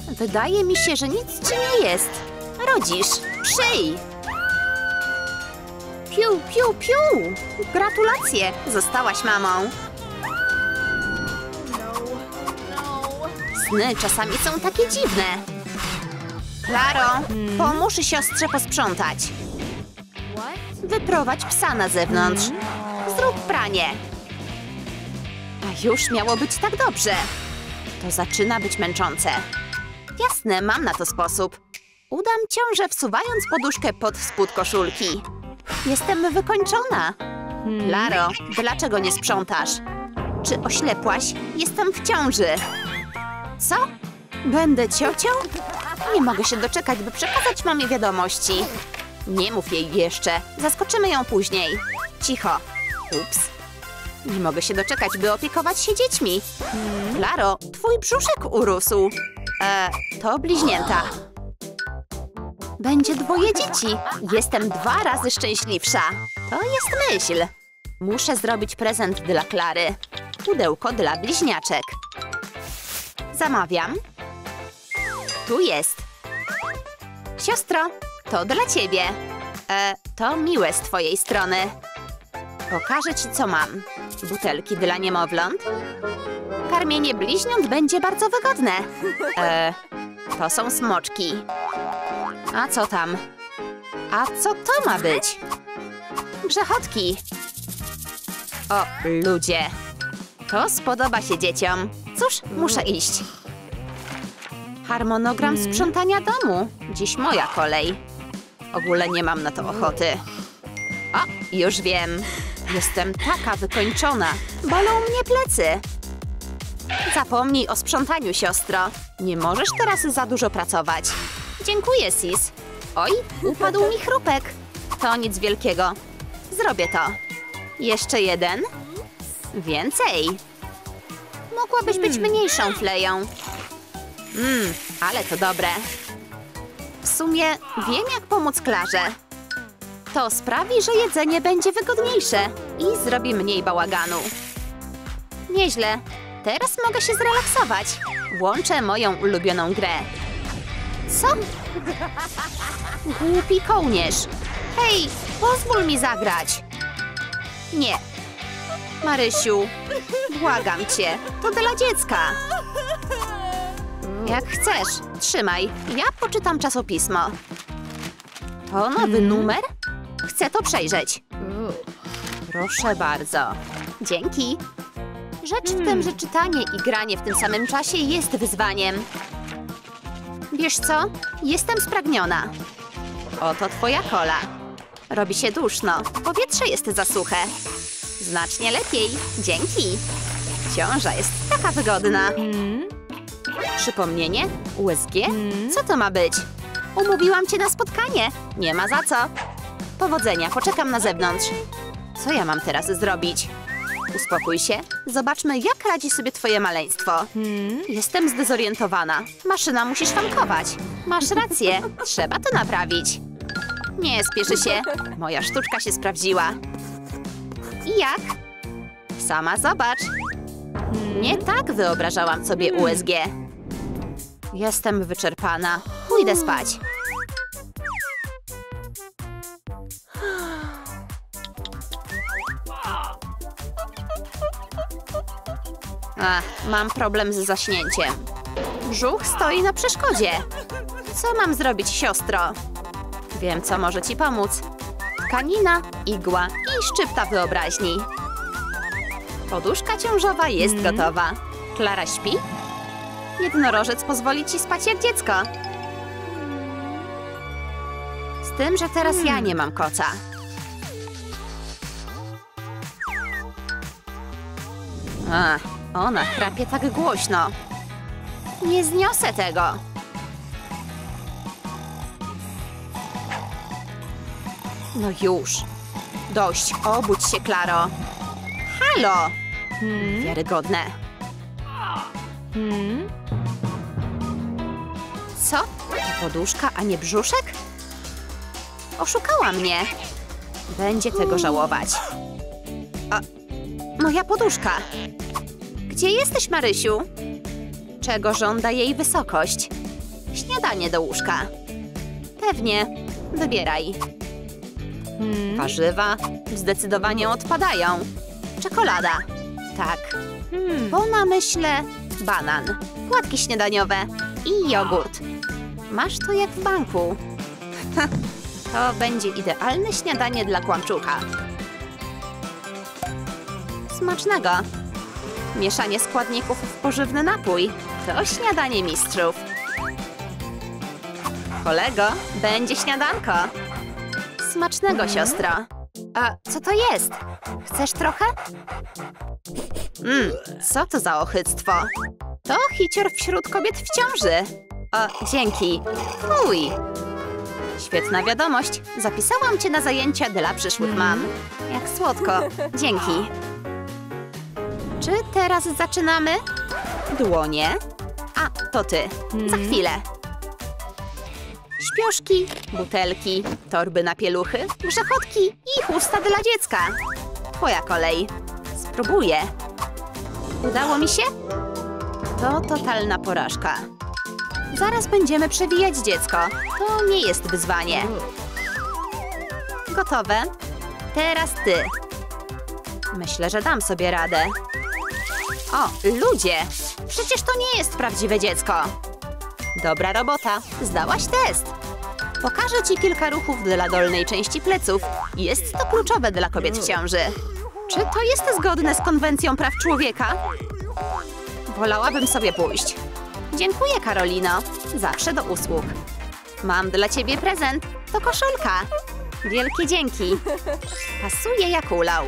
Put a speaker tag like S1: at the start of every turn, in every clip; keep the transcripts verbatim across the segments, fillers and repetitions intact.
S1: Wydaje mi się, że nic ci nie jest. Rodzisz. Przyj. Piu, piu, piu. Gratulacje. Zostałaś mamą. Sny czasami są takie dziwne. Klaro, pomóż siostrze posprzątać. Wyprowadź psa na zewnątrz. Zrób pranie. A już miało być tak dobrze. To zaczyna być męczące. Jasne, mam na to sposób. Udam ciążę, wsuwając poduszkę pod spód koszulki. Jestem wykończona. Klaro, dlaczego nie sprzątasz? Czy oślepłaś? Jestem w ciąży. Co? Będę ciocią? Nie mogę się doczekać, by przekazać mamie wiadomości. Nie mów jej jeszcze. Zaskoczymy ją później. Cicho. Ups. Nie mogę się doczekać, by opiekować się dziećmi. Klaro, twój brzuszek urósł. E, to bliźnięta. Będzie dwoje dzieci. Jestem dwa razy szczęśliwsza. To jest myśl. Muszę zrobić prezent dla Klary. Pudełko dla bliźniaczek. Zamawiam. Tu jest. Siostro, to dla ciebie. E, to miłe z twojej strony. Pokażę ci, co mam. Butelki dla niemowląt. Karmienie bliźniąt będzie bardzo wygodne. E, to są smoczki. A co tam? A co to ma być? Grzechotki. O, ludzie. To spodoba się dzieciom. Cóż, muszę iść. Harmonogram sprzątania domu. Dziś moja kolej. W ogóle nie mam na to ochoty. O, już wiem. Jestem taka wykończona. Bolą mnie plecy. Zapomnij o sprzątaniu, siostro. Nie możesz teraz za dużo pracować. Dziękuję, sis. Oj, upadł mi chrupek. To nic wielkiego. Zrobię to. Jeszcze jeden. Więcej. Mogłabyś być mniejszą fleją. Mmm, ale to dobre. W sumie wiem, jak pomóc Klarze. To sprawi, że jedzenie będzie wygodniejsze i zrobi mniej bałaganu. Nieźle. Teraz mogę się zrelaksować. Włączę moją ulubioną grę. Co? Głupi kołnierz. Hej, pozwól mi zagrać. Nie. Marysiu, błagam cię, to dla dziecka. Jak chcesz, trzymaj. Ja poczytam czasopismo. To nowy numer? Chcę to przejrzeć. Proszę bardzo. Dzięki. Rzecz w tym, że czytanie i granie w tym samym czasie jest wyzwaniem. Wiesz co? Jestem spragniona. Oto twoja kola. Robi się duszno. Powietrze jest za suche. Znacznie lepiej. Dzięki. Ciąża jest taka wygodna. Przypomnienie? U S G? Co to ma być? Umówiłam cię na spotkanie. Nie ma za co. Powodzenia, poczekam na zewnątrz. Co ja mam teraz zrobić? Uspokój się. Zobaczmy, jak radzi sobie twoje maleństwo. Jestem zdezorientowana. Maszyna musi szwankować. Masz rację. Trzeba to naprawić. Nie spieszy się. Moja sztuczka się sprawdziła. I jak? Sama zobacz. Nie tak wyobrażałam sobie U S G. Jestem wyczerpana. Pójdę spać. Ach, mam problem z zaśnięciem. Brzuch stoi na przeszkodzie. Co mam zrobić, siostro? Wiem, co może ci pomóc. Tkanina, igła i szczypta wyobraźni. Poduszka ciążowa jest mm. gotowa. Klara śpi? Jednorożec pozwoli ci spać jak dziecko. Z tym, że teraz mm. ja nie mam koca. Ach, ona chrapie tak głośno. Nie zniosę tego. No już. Dość, obudź się, Klaro. Halo! Hmm? Wiarygodne. Hmm? Co? To poduszka, a nie brzuszek? Oszukała mnie. Będzie tego żałować. A, moja poduszka. Gdzie jesteś, Marysiu? Czego żąda jej wysokość? Śniadanie do łóżka. Pewnie. Wybieraj.
S2: Hmm.
S1: Warzywa zdecydowanie odpadają. Czekolada. Tak.
S2: Hmm.
S1: Bo na myślę banan, płatki śniadaniowe i jogurt. Masz to jak w banku. To będzie idealne śniadanie dla kłamczucha. Smacznego. Mieszanie składników w pożywny napój. To śniadanie mistrzów. Kolego, będzie śniadanko. Smacznego, siostro. A co to jest? Chcesz trochę? Mmm, co to za ochyctwo? To hicior wśród kobiet w ciąży. O, dzięki. Fuj. Świetna wiadomość. Zapisałam cię na zajęcia dla przyszłych mam. Jak słodko. Dzięki. Czy teraz zaczynamy? Dłonie. A, to ty. Za chwilę. Śpioszki, butelki, torby na pieluchy, grzechotki i chusta dla dziecka. Twoja kolej. Spróbuję. Udało mi się? To totalna porażka. Zaraz będziemy przewijać dziecko. To nie jest wyzwanie. Gotowe? Teraz ty. Myślę, że dam sobie radę. O, ludzie! Przecież to nie jest prawdziwe dziecko. Dobra robota. Zdałaś test. Pokażę ci kilka ruchów dla dolnej części pleców. Jest to kluczowe dla kobiet w ciąży. Czy to jest zgodne z konwencją praw człowieka? Wolałabym sobie pójść. Dziękuję, Karolino. Zawsze do usług. Mam dla ciebie prezent. To koszulka. Wielkie dzięki. Pasuje jak ulał.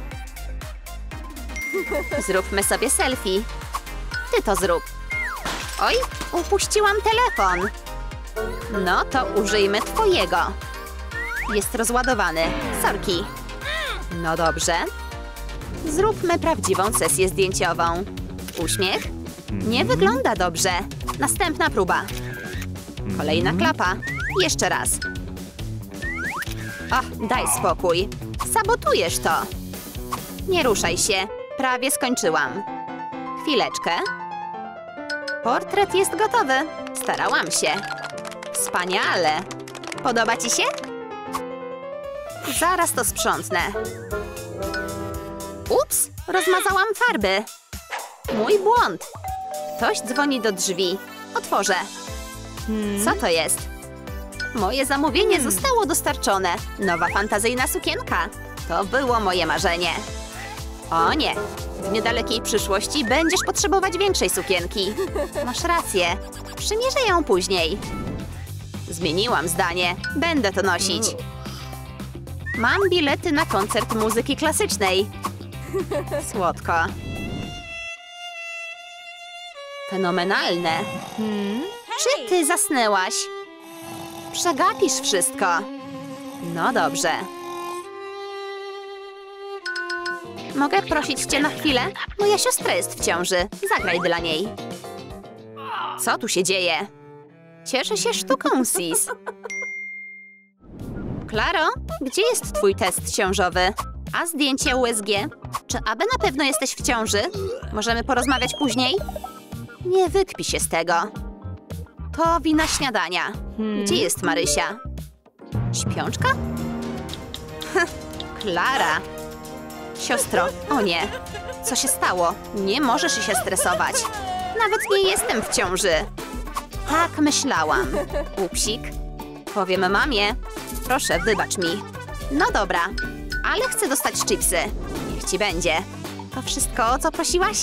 S1: Zróbmy sobie selfie. Ty to zrób. Oj, upuściłam telefon. No to użyjmy twojego. Jest rozładowany. Sorki. No dobrze. Zróbmy prawdziwą sesję zdjęciową. Uśmiech? Nie wygląda dobrze. Następna próba. Kolejna klapa. Jeszcze raz. O, daj spokój. Sabotujesz to. Nie ruszaj się. Prawie skończyłam. Chwileczkę. Portret jest gotowy. Starałam się. Wspaniale. Podoba ci się? Zaraz to sprzątnę. Ups, rozmazałam farby. Mój błąd. Ktoś dzwoni do drzwi. Otworzę. Co to jest? Moje zamówienie zostało dostarczone. Nowa fantazyjna sukienka. To było moje marzenie. O nie. W niedalekiej przyszłości będziesz potrzebować większej sukienki. Masz rację. Przymierzę ją później. Zmieniłam zdanie. Będę to nosić. Mam bilety na koncert muzyki klasycznej. Słodko. Fenomenalne.
S2: Hmm?
S1: Czy ty zasnęłaś? Przegapisz wszystko. No dobrze. Mogę prosić cię na chwilę? Moja siostra jest w ciąży. Zagraj dla niej. Co tu się dzieje? Cieszę się sztuką, sis. Klaro, gdzie jest twój test ciążowy? A zdjęcie U S G? Czy aby na pewno jesteś w ciąży? Możemy porozmawiać później? Nie wykpi się z tego. To wina śniadania. Gdzie jest Marysia? Śpiączka? Klara. Siostro, o nie. Co się stało? Nie możesz się stresować. Nawet nie jestem w ciąży. Tak myślałam. Upsik. Powiem mamie. Proszę, wybacz mi. No dobra, ale chcę dostać chipsy. Niech ci będzie. To wszystko, o co prosiłaś?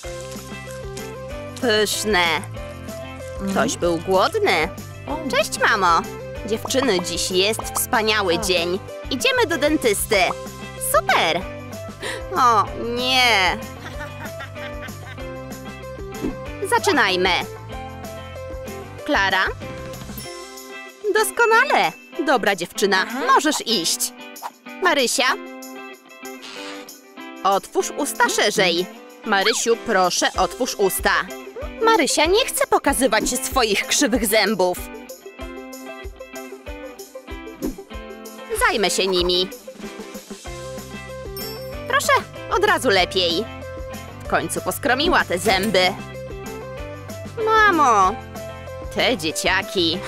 S1: Pyszne. Ktoś był głodny. Cześć, mamo. Dziewczyny, dziś jest wspaniały dzień. Idziemy do dentysty. Super. O, nie. Zaczynajmy. Klara? Doskonale. Dobra, dziewczyna, możesz iść. Marysia? Otwórz usta szerzej. Marysiu, proszę, otwórz usta. Marysia nie chce pokazywać swoich krzywych zębów. Zajmę się nimi. Proszę, od razu lepiej. W końcu poskromiła te zęby. Mamo! Te dzieciaki.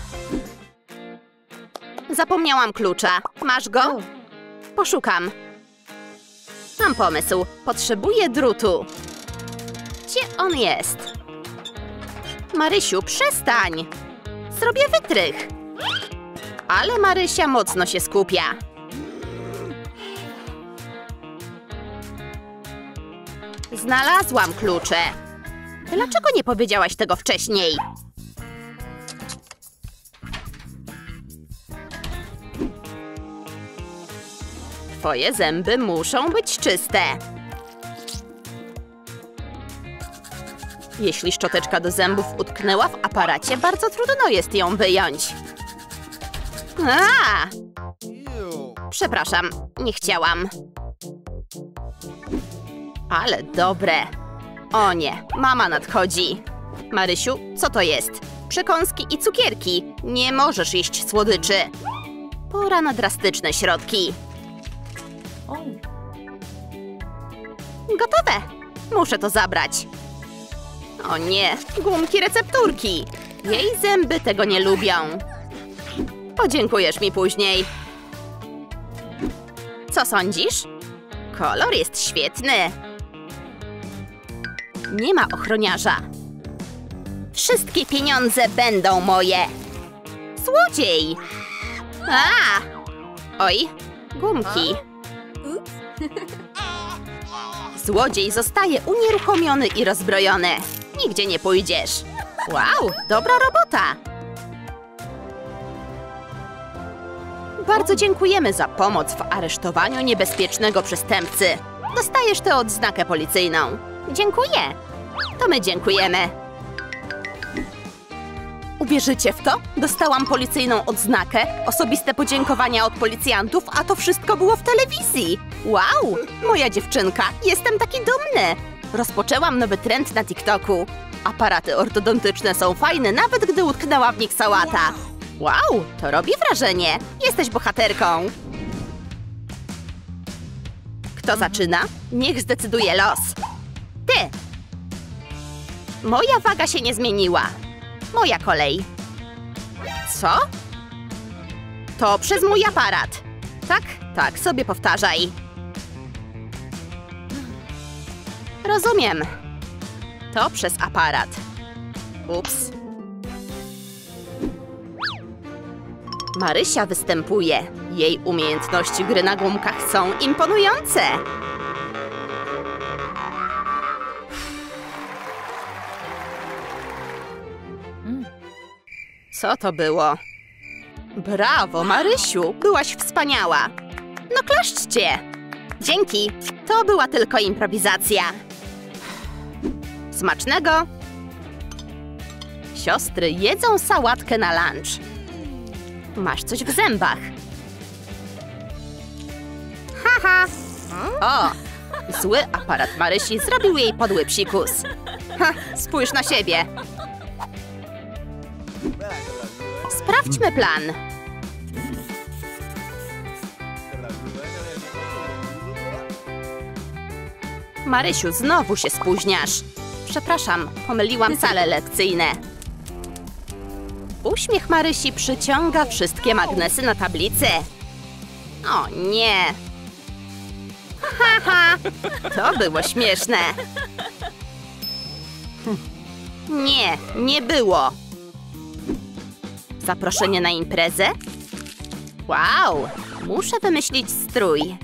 S1: Zapomniałam klucza. Masz go? Poszukam. Mam pomysł. Potrzebuję drutu. Gdzie on jest? Marysiu, przestań! Zrobię wytrych. Ale Marysia mocno się skupia. Znalazłam klucze. Dlaczego nie powiedziałaś tego wcześniej? Twoje zęby muszą być czyste. Jeśli szczoteczka do zębów utknęła w aparacie, bardzo trudno jest ją wyjąć. A! Przepraszam, nie chciałam. Ale dobre. O nie, mama nadchodzi. Marysiu, co to jest? Przekąski i cukierki. Nie możesz jeść słodyczy. Pora na drastyczne środki. Gotowe. Muszę to zabrać. O nie, gumki recepturki. Jej zęby tego nie lubią. Podziękujesz mi później. Co sądzisz? Kolor jest świetny. Nie ma ochroniarza. Wszystkie pieniądze będą moje. Złodziej! A! Oj, gumki. Złodziej zostaje unieruchomiony i rozbrojony. Nigdzie nie pójdziesz. Wow, dobra robota. Bardzo dziękujemy za pomoc w aresztowaniu niebezpiecznego przestępcy. Dostajesz tę odznakę policyjną. Dziękuję. To my dziękujemy. Uwierzycie w to? Dostałam policyjną odznakę, osobiste podziękowania od policjantów, a to wszystko było w telewizji. Wow, moja dziewczynka, jestem taki dumny. Rozpoczęłam nowy trend na TikToku. Aparaty ortodontyczne są fajne, nawet gdy utknęła w nich sałata. Wow, to robi wrażenie. Jesteś bohaterką. Kto zaczyna? Niech zdecyduje los. Ty! Moja waga się nie zmieniła. Moja kolej. Co? To przez mój aparat. Tak, tak, sobie powtarzaj. Rozumiem. To przez aparat. Ups. Marysia występuje. Jej umiejętności gry na gumkach są imponujące. Co to było? Brawo, Marysiu! Byłaś wspaniała! No klaszczcie! Dzięki! To była tylko improwizacja. Smacznego! Siostry jedzą sałatkę na lunch. Masz coś w zębach. Haha! O! Zły aparat Marysi zrobił jej podły psikus. Ha! Spójrz na siebie! Sprawdźmy plan. Marysiu, znowu się spóźniasz. Przepraszam, pomyliłam sale lekcyjne. Uśmiech Marysi przyciąga wszystkie magnesy na tablicy. O nie! Ha, ha! To było śmieszne. Nie, nie było. Zaproszenie na imprezę? Wow! Muszę wymyślić strój.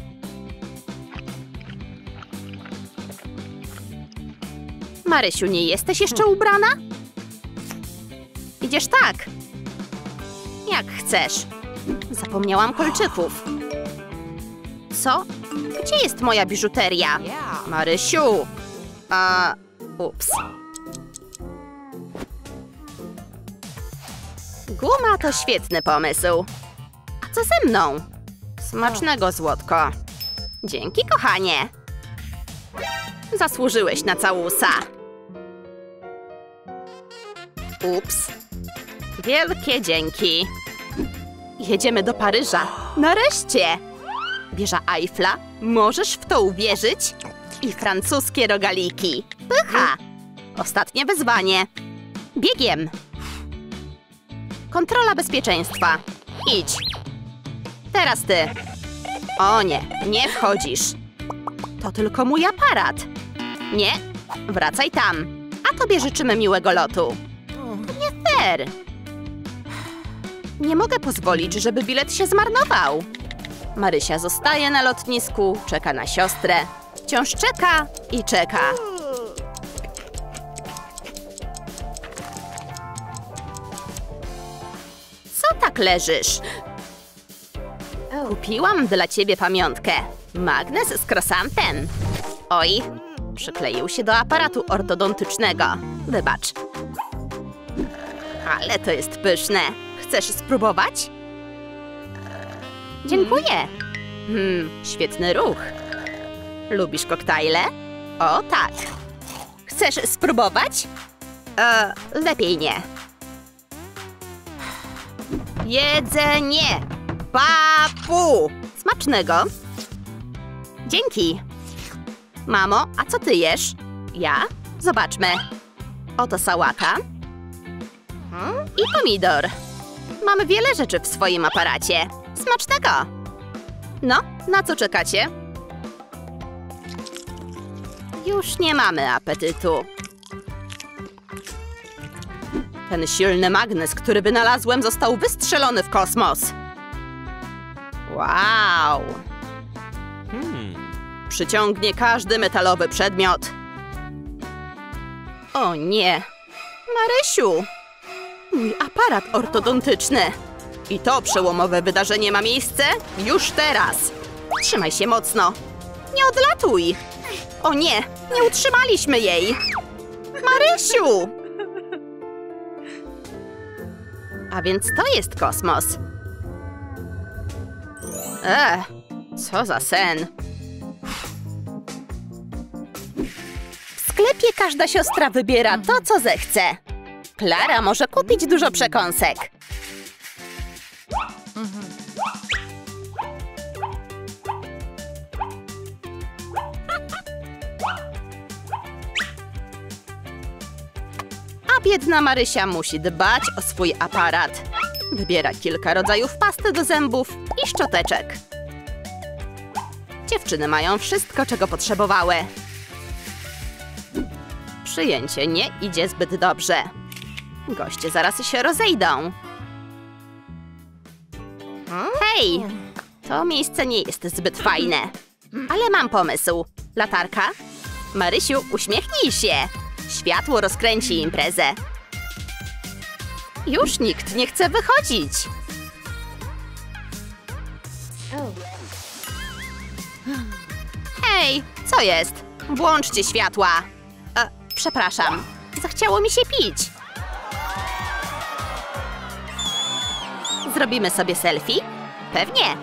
S1: Marysiu, nie jesteś jeszcze ubrana? Idziesz tak. Jak chcesz. Zapomniałam kolczyków. Co? Gdzie jest moja biżuteria? Marysiu! A... ups. Guma to świetny pomysł. A co ze mną? Smacznego, złotko. Dzięki, kochanie. Zasłużyłeś na całusa. Ups. Wielkie dzięki. Jedziemy do Paryża. Nareszcie! Wieża Eiffla. Możesz w to uwierzyć? I francuskie rogaliki. Pycha! Ostatnie wyzwanie. Biegiem. Kontrola bezpieczeństwa. Idź. Teraz ty. O nie, nie wchodzisz. To tylko mój aparat. Nie, wracaj tam. A tobie życzymy miłego lotu. Nie fair. Nie mogę pozwolić, żeby bilet się zmarnował. Marysia zostaje na lotnisku, czeka na siostrę. Wciąż czeka i czeka. Co tak leżysz? Kupiłam dla ciebie pamiątkę. Magnes z krosantem. Oj, przykleił się do aparatu ortodontycznego. Wybacz. Ale to jest pyszne. Chcesz spróbować? Dziękuję. Hmm, świetny ruch. Lubisz koktajle? O tak. Chcesz spróbować? E, lepiej nie. Jedzenie. Papu. Smacznego. Dzięki. Mamo, a co ty jesz? Ja? Zobaczmy. Oto sałata. I pomidor. Mamy wiele rzeczy w swoim aparacie. Smacznego! No, na co czekacie? Już nie mamy apetytu. Ten silny magnes, który wynalazłem, został wystrzelony w kosmos. Wow! Hmm. Przyciągnie każdy metalowy przedmiot. O nie! Marysiu! Mój aparat ortodontyczny. I to przełomowe wydarzenie ma miejsce już teraz. Trzymaj się mocno. Nie odlatuj. O nie, nie utrzymaliśmy jej. Marysiu! A więc to jest kosmos. Ech, co za sen. W sklepie każda siostra wybiera to, co zechce. Klara może kupić dużo przekąsek. A biedna Marysia musi dbać o swój aparat. Wybiera kilka rodzajów pasty do zębów i szczoteczek. Dziewczyny mają wszystko, czego potrzebowały. Przyjęcie nie idzie zbyt dobrze. Goście zaraz się rozejdą. Hej! To miejsce nie jest zbyt fajne. Ale mam pomysł. Latarka? Marysiu, uśmiechnij się. Światło rozkręci imprezę. Już nikt nie chce wychodzić. Hej, co jest? Włączcie światła. E, przepraszam, zachciało mi się pić. Zrobimy sobie selfie? Pewnie.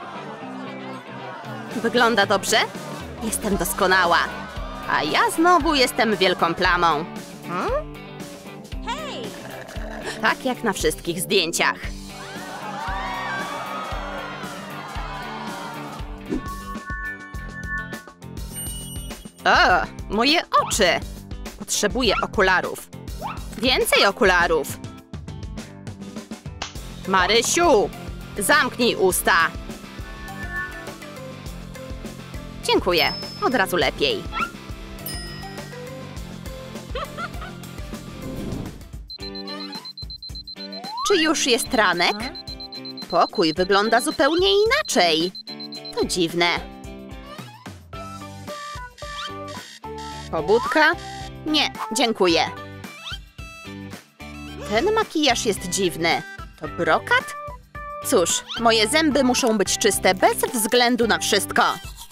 S1: Wygląda dobrze? Jestem doskonała. A ja znowu jestem wielką plamą. Hmm? Hej! Tak jak na wszystkich zdjęciach. O, moje oczy! Potrzebuję okularów. Więcej okularów. Marysiu, zamknij usta. Dziękuję, od razu lepiej. Czy już jest ranek? Pokój wygląda zupełnie inaczej. To dziwne. Pobudka? Nie, dziękuję. Ten makijaż jest dziwny. To brokat? Cóż, moje zęby muszą być czyste bez względu na wszystko.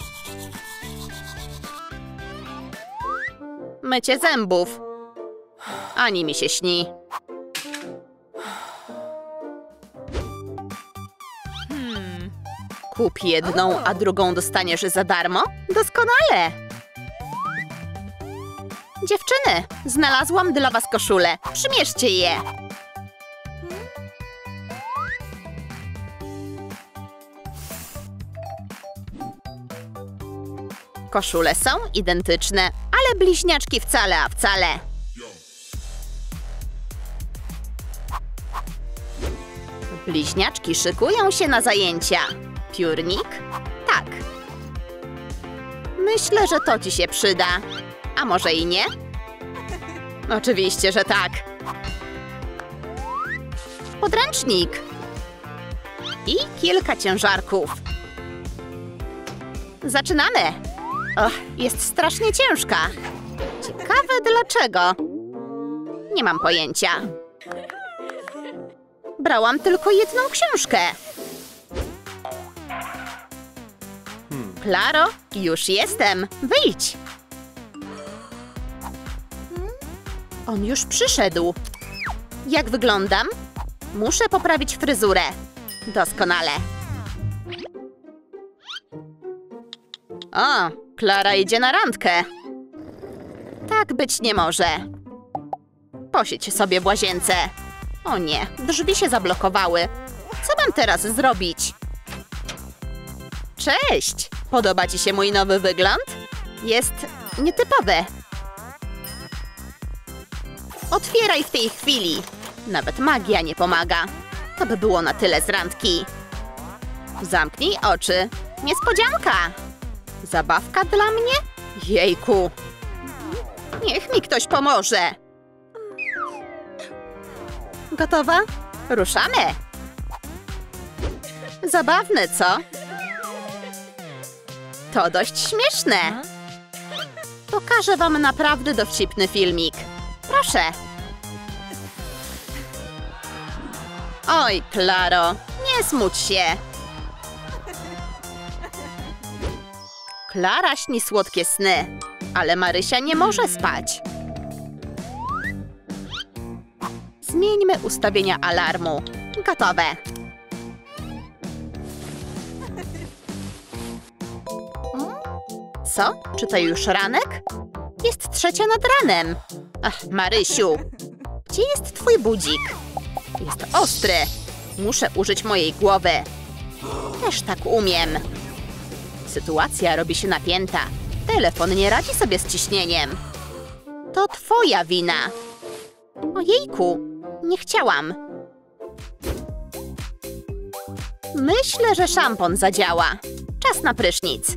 S1: Mycie zębów. Ani mi się śni. Kup jedną, a drugą dostaniesz za darmo? Doskonale! Dziewczyny, znalazłam dla was koszulę. Przymierzcie je. Koszule są identyczne, ale bliźniaczki wcale, a wcale. Bliźniaczki szykują się na zajęcia. Piórnik? Tak. Myślę, że to ci się przyda. A może i nie? Oczywiście, że tak. Podręcznik. I kilka ciężarków. Zaczynamy. Och, jest strasznie ciężka. Ciekawe dlaczego. Nie mam pojęcia. Brałam tylko jedną książkę. Klaro, już jestem. Wyjdź. On już przyszedł. Jak wyglądam? Muszę poprawić fryzurę. Doskonale. O, Klara idzie na randkę. Tak być nie może. Posiedź sobie w łazience. O nie, drzwi się zablokowały. Co mam teraz zrobić? Cześć! Podoba ci się mój nowy wygląd? Jest nietypowy. Otwieraj w tej chwili. Nawet magia nie pomaga. To by było na tyle z randki. Zamknij oczy. Niespodzianka. Zabawka dla mnie? Jejku. Niech mi ktoś pomoże. Gotowa? Ruszamy. Zabawne, co? To dość śmieszne. Pokażę wam naprawdę dowcipny filmik. Proszę. Oj, Klaro, nie smuć się. Klara śni słodkie sny, ale Marysia nie może spać. Zmieńmy ustawienia alarmu. Gotowe. Co? Czy to już ranek? Jest trzecia nad ranem. Ach, Marysiu. Gdzie jest twój budzik? Jest ostry. Muszę użyć mojej głowy. Też tak umiem. Sytuacja robi się napięta. Telefon nie radzi sobie z ciśnieniem. To twoja wina. Ojejku, nie chciałam. Myślę, że szampon zadziała. Czas na prysznic.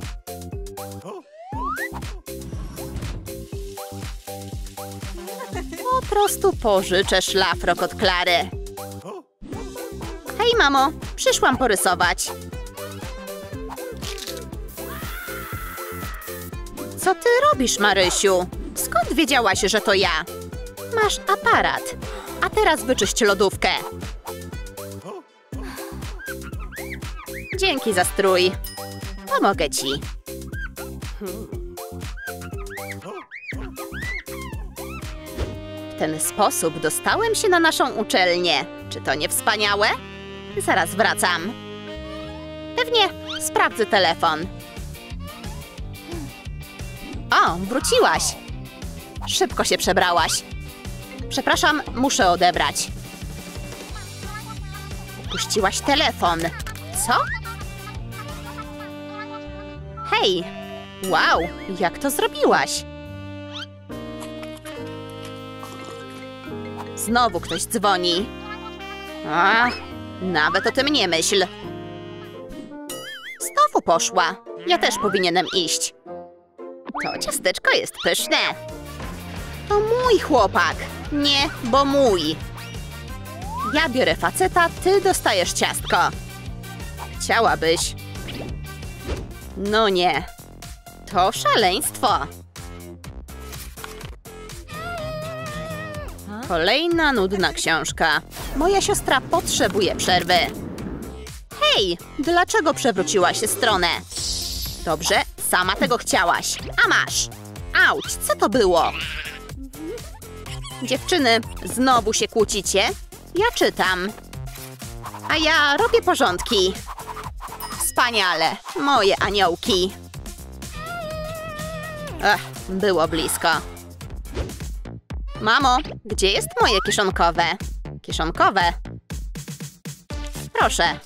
S1: Po prostu pożyczę szlafrok od Klary. Hej, mamo, przyszłam porysować. Co ty robisz, Marysiu? Skąd wiedziałaś, że to ja? Masz aparat. A teraz wyczyść lodówkę. Dzięki za strój. Pomogę ci. W ten sposób dostałem się na naszą uczelnię. Czy to nie wspaniałe? Zaraz wracam. Pewnie sprawdzę telefon. O, wróciłaś. Szybko się przebrałaś. Przepraszam, muszę odebrać. Puściłaś telefon. Co? Hej! Wow, jak to zrobiłaś? Znowu ktoś dzwoni. A, nawet o tym nie myśl. Znowu poszła. Ja też powinienem iść. To ciasteczko jest pyszne. To mój chłopak. Nie, bo mój. Ja biorę faceta, ty dostajesz ciastko. Chciałabyś. No nie. To szaleństwo. Kolejna nudna książka. Moja siostra potrzebuje przerwy. Hej, dlaczego przewróciłaś stronę? Dobrze, sama tego chciałaś. A masz. Auć, co to było? Dziewczyny, znowu się kłócicie? Ja czytam. A ja robię porządki. Wspaniale, moje aniołki. Ech, było blisko. Mamo, gdzie jest moje kieszonkowe? Kieszonkowe? Proszę.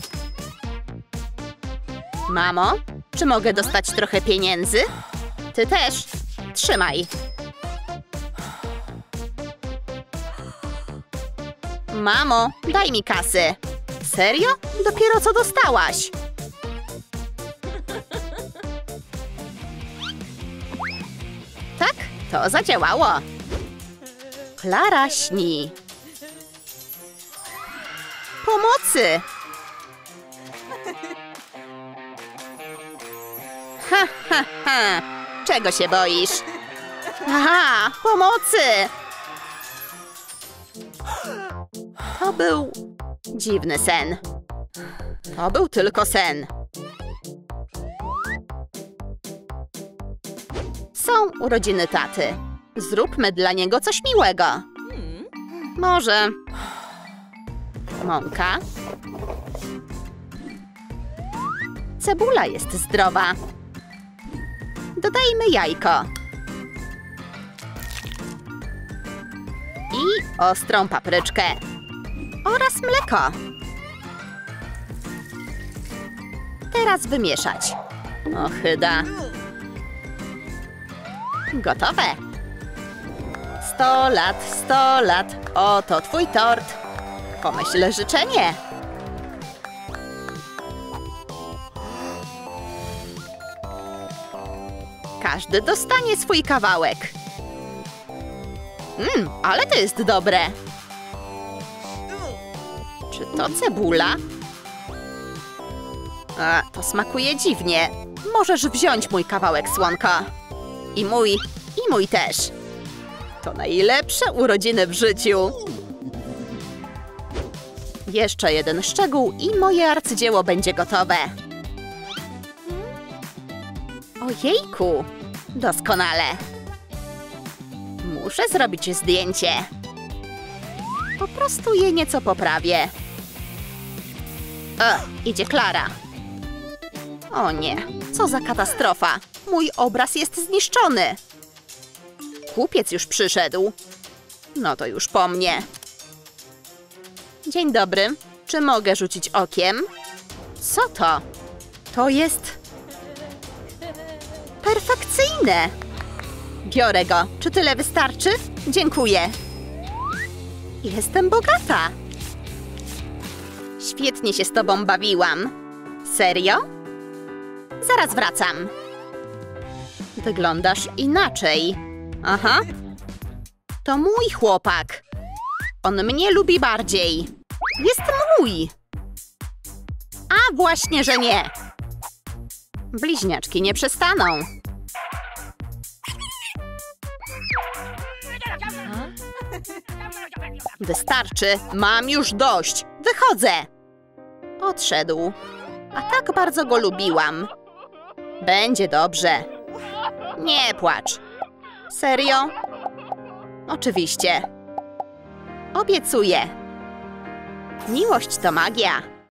S1: Mamo, czy mogę dostać trochę pieniędzy? Ty też. Trzymaj. Mamo, daj mi kasy. Serio? Dopiero co dostałaś? Tak, to zadziałało. Klara śni. Pomocy! Ha, ha, ha! Czego się boisz? Aha, pomocy! To był dziwny sen. To był tylko sen. Są urodziny taty. Zróbmy dla niego coś miłego. Może mąka? Cebula jest zdrowa. Dodajmy jajko. I ostrą papryczkę. Oraz mleko. Teraz wymieszać. Ohyda. Gotowe. Sto lat, sto lat. Oto twój tort. Pomyśl życzenie. Każdy dostanie swój kawałek. Mmm, ale to jest dobre. Czy to cebula? A, to smakuje dziwnie. Możesz wziąć mój kawałek, słonko. I mój, i mój też. To najlepsze urodziny w życiu. Jeszcze jeden szczegół i moje arcydzieło będzie gotowe. Ojejku, doskonale. Muszę zrobić zdjęcie. Po prostu je nieco poprawię. O, idzie Klara. O nie, co za katastrofa. Mój obraz jest zniszczony. Kupiec już przyszedł. No to już po mnie. Dzień dobry. Czy mogę rzucić okiem? Co to? To jest perfekcyjne. Biorę go. Czy tyle wystarczy? Dziękuję. Jestem bogata. Świetnie się z tobą bawiłam. Serio? Zaraz wracam. Wyglądasz inaczej. Aha. To mój chłopak. On mnie lubi bardziej. Jest mój. A właśnie, że nie. Bliźniaczki nie przestaną. Wystarczy. Mam już dość. Wychodzę. Odszedł. A tak bardzo go lubiłam. Będzie dobrze. Nie płacz. Serio? Oczywiście. Obiecuję. Miłość to magia.